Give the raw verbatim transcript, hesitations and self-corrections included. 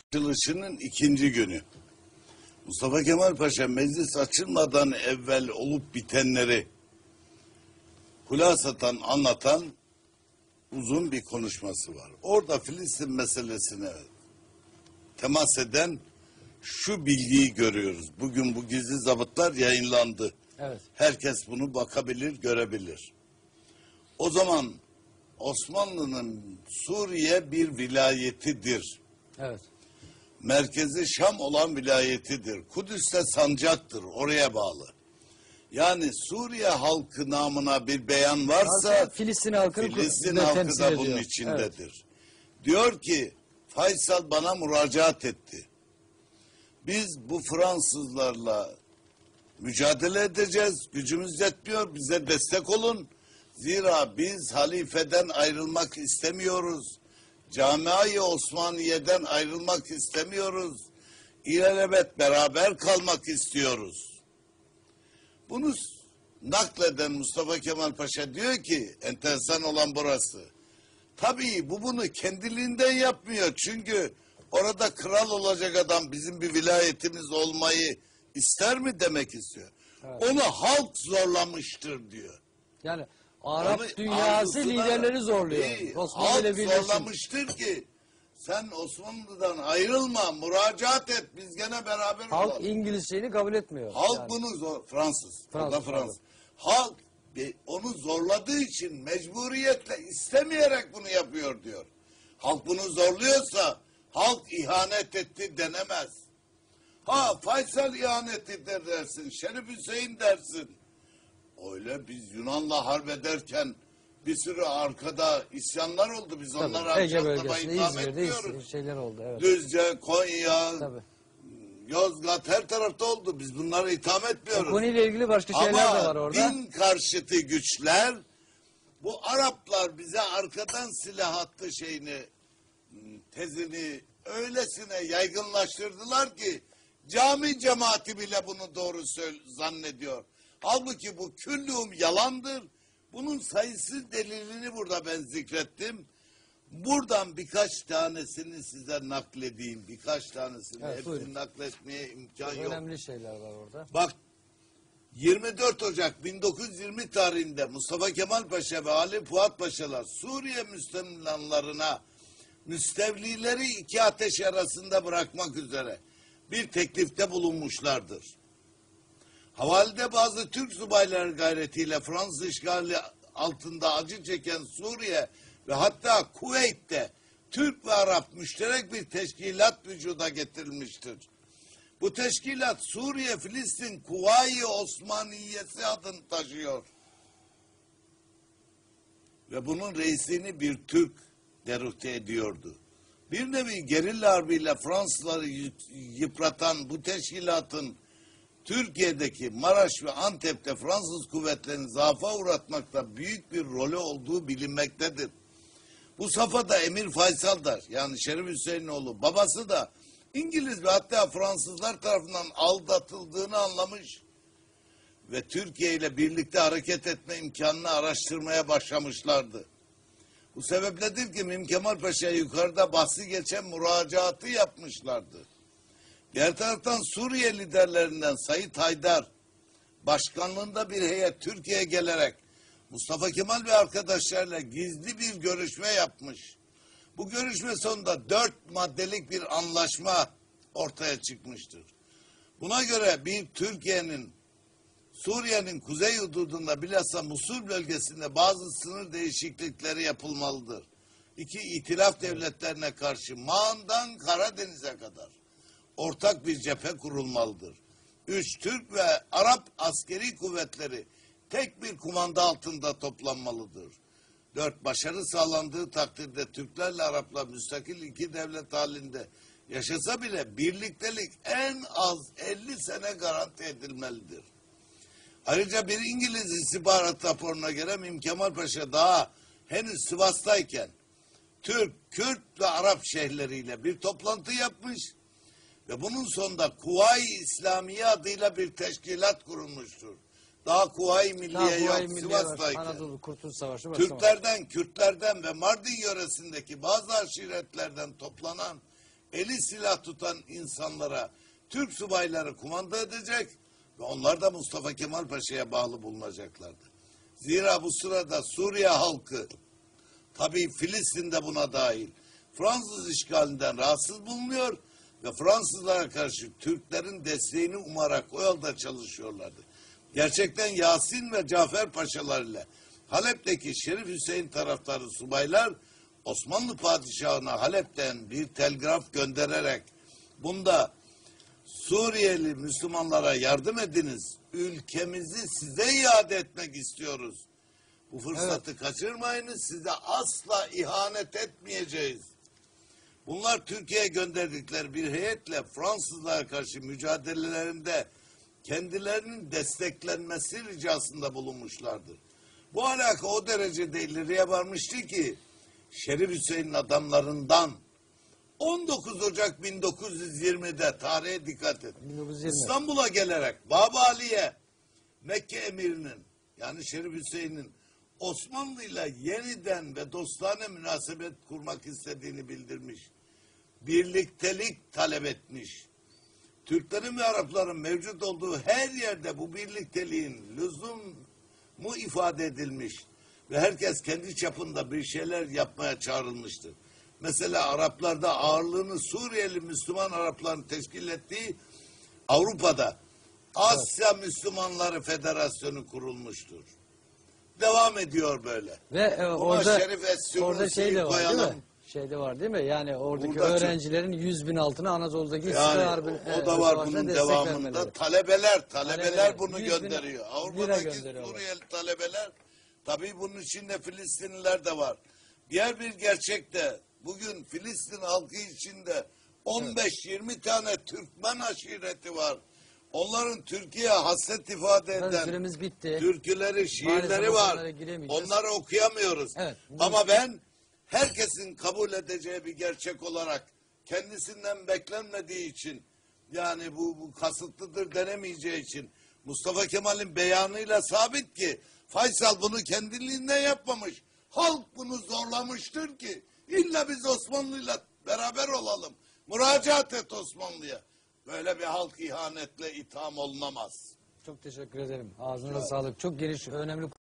Açılışının ikinci günü. Mustafa Kemal Paşa meclis açılmadan evvel olup bitenleri hulasatan anlatan uzun bir konuşması var. Orada Filistin meselesine temas eden şu bilgiyi görüyoruz. Bugün bu gizli zabıtlar yayınlandı. Evet. Herkes bunu bakabilir, görebilir. O zaman Osmanlı'nın Suriye bir vilayetidir. Evet. Merkezi Şam olan vilayetidir. Kudüs'te sancaktır, oraya bağlı. Yani Suriye halkı namına bir beyan varsa Halkı, Filistin halkını Filistin da halkı temsil da ediyor. bunun içindedir. Evet. Diyor ki Faysal bana müracaat etti. Biz bu Fransızlarla mücadele edeceğiz. Gücümüz yetmiyor. Bize destek olun. Zira biz halifeden ayrılmak istemiyoruz. Camia-i Osmaniye'den ayrılmak istemiyoruz. İlelebet beraber kalmak istiyoruz. Bunu nakleden Mustafa Kemal Paşa diyor ki, enteresan olan burası. Tabii bu bunu kendiliğinden yapmıyor. Çünkü orada kral olacak adam bizim bir vilayetimiz olmayı ister mi demek istiyor. Evet. Onu halk zorlamıştır diyor. Yani Arap Onu dünyası arzusuna, liderleri zorluyor. Değil, Osmanlı halk ile birleşin. zorlamıştır ki sen Osmanlı'dan ayrılma, müracaat et, biz gene beraber Halk olalım. İngiliz şeyini kabul etmiyor. Halk yani. bunu zor, Fransız, Fransız, o da Fransız. Halk onu zorladığı için mecburiyetle, istemeyerek bunu yapıyor diyor. Halk bunu zorluyorsa halk ihanet etti denemez. Ha Faysal ihanet eder dersin, Şerif Hüseyin dersin. Öyle biz Yunan'la harp ederken bir sürü arkada isyanlar oldu. Biz onlara Ege akşamlama bölgesinde, itham İzmir'de etmiyoruz. şeyler oldu. Evet. Düzce, Konya, Tabii. Yozgat her tarafta oldu. Biz bunlara itham etmiyoruz. O konuyla ilgili başka şeyler Ama de var orada. din karşıtı güçler bu Araplar bize arkadan silah attı şeyini tezini öylesine yaygınlaştırdılar ki cami cemaati bile bunu doğru zannediyor. Halbuki bu küllüm yalandır. Bunun sayısız delilini burada ben zikrettim. Buradan birkaç tanesini size nakledeyim. Birkaç tanesini. Evet, hepsini buyurun. nakletmeye imkan Çok yok. önemli şeyler var orada. Bak yirmi dört Ocak bin dokuz yüz yirmi tarihinde Mustafa Kemal Paşa ve Ali Fuat Paşalar Suriye Müslümanlarına müstevlileri iki ateş arasında bırakmak üzere bir teklifte bulunmuşlardır. Havalide bazı Türk subayları gayretiyle Fransız işgali altında acı çeken Suriye ve hatta Kuveyt'te Türk ve Arap müşterek bir teşkilat vücuda getirilmiştir. Bu teşkilat Suriye Filistin Kuvayi Osmaniyesi adını taşıyor. Ve bunun reisini bir Türk derühte ediyordu. Bir nevi gerilla harbiyle Fransızları yıpratan bu teşkilatın Türkiye'deki Maraş ve Antep'te Fransız kuvvetlerini zaafa uğratmakta büyük bir rolü olduğu bilinmektedir. Bu safhada Emir Faysal'dır. Yani Şerif Hüseyinoğlu babası da İngiliz ve hatta Fransızlar tarafından aldatıldığını anlamış ve Türkiye ile birlikte hareket etme imkanını araştırmaya başlamışlardı. Bu sebepledir ki Mim Kemal Paşa yukarıda bahsi geçen müracaatı yapmışlardı. Diğer taraftan Suriye liderlerinden Said Haydar başkanlığında bir heyet Türkiye'ye gelerek Mustafa Kemal ve arkadaşlarıyla gizli bir görüşme yapmış. Bu görüşme sonunda dört maddelik bir anlaşma ortaya çıkmıştır. Buna göre bir Türkiye'nin Suriye'nin kuzey hududunda bilhassa Musul bölgesinde bazı sınır değişiklikleri yapılmalıdır. İki itilaf devletlerine karşı Mağan'dan Karadeniz'e kadar ortak bir cephe kurulmalıdır. Üç, Türk ve Arap askeri kuvvetleri tek bir kumanda altında toplanmalıdır. Dört, başarı sağlandığı takdirde Türklerle Araplar müstakil iki devlet halinde yaşasa bile birliktelik en az elli sene garanti edilmelidir. Ayrıca bir İngiliz istihbarat raporuna göre Mim Kemal Paşa daha henüz Sivas'tayken Türk, Kürt ve Arap şehirleriyle bir toplantı yapmış ve bunun sonunda Kuvayi İslamiye adıyla bir teşkilat kurulmuştur. Daha Kuvayi Milliye yok Sivas'tayken. Anadolu Kurtuluş Savaşı Türklerden, Kürtlerden ve Mardin yöresindeki bazı aşiretlerden toplanan eli silah tutan insanlara Türk subayları kumanda edecek ve onlar da Mustafa Kemal Paşa'ya bağlı bulunacaklardı. Zira bu sırada Suriye halkı, tabii Filistin de buna dahil, Fransız işgalinden rahatsız bulunuyor ve Fransızlara karşı Türklerin desteğini umarak o yolda çalışıyorlardı. Gerçekten Yasin ve Cafer Paşalar ile Halep'teki Şerif Hüseyin taraftarı subaylar Osmanlı padişahına Halep'ten bir telgraf göndererek bunda Suriyeli Müslümanlara yardım ediniz, ülkemizi size iade etmek istiyoruz. Bu fırsatı evet. kaçırmayınız, size asla ihanet etmeyeceğiz. Bunlar Türkiye'ye gönderdikleri bir heyetle Fransızlara karşı mücadelelerinde kendilerinin desteklenmesi ricasında bulunmuşlardır. Bu alaka o derecede ileriye varmıştı ki Şerif Hüseyin'in adamlarından on dokuz Ocak bin dokuz yüz yirmide tarihe dikkat et. İstanbul'a gelerek Baba Ali'ye Mekke emirinin yani Şerif Hüseyin'in Osmanlı ile yeniden ve dostane münasebet kurmak istediğini bildirmiş. Birliktelik talep etmiş. Türklerin ve Arapların mevcut olduğu her yerde bu birlikteliğin lüzumu ifade edilmiş ve herkes kendi çapında bir şeyler yapmaya çağrılmıştır. Mesela Araplarda ağırlığını Suriyeli Müslüman Arapların teşkil ettiği Avrupa'da Asya evet. Müslümanları Federasyonu kurulmuştur. Devam ediyor böyle. Ve e, orada, Şerif orada şey de var koyalım. Değil mi? Şey de var değil mi? Yani oradaki Burada öğrencilerin yüz bin altına Anadolu'daki yani harbi, o, o da var bunun devamında. Talebeler, talebeler, talebeler bunu gönderiyor. Avrupa'daki Suriyeli talebeler, tabii bunun içinde Filistinliler de var. Diğer bir gerçek de bugün Filistin halkı içinde on beş yirmi evet. tane Türkmen aşireti var. Onların Türkiye hasret ifade eden bitti. türküleri, şiirleri var. Onları okuyamıyoruz. Evet, Ama ben herkesin kabul edeceği bir gerçek olarak kendisinden beklenmediği için yani bu, bu kasıtlıdır denemeyeceği için Mustafa Kemal'in beyanıyla sabit ki Faysal bunu kendiliğinden yapmamış. Halk bunu zorlamıştır ki illa biz Osmanlı'yla beraber olalım. Müracaat et Osmanlı'ya. Böyle bir halk ihanetle itham olunamaz. Çok teşekkür ederim. Ağzınıza sağlık. Çok geniş, önemli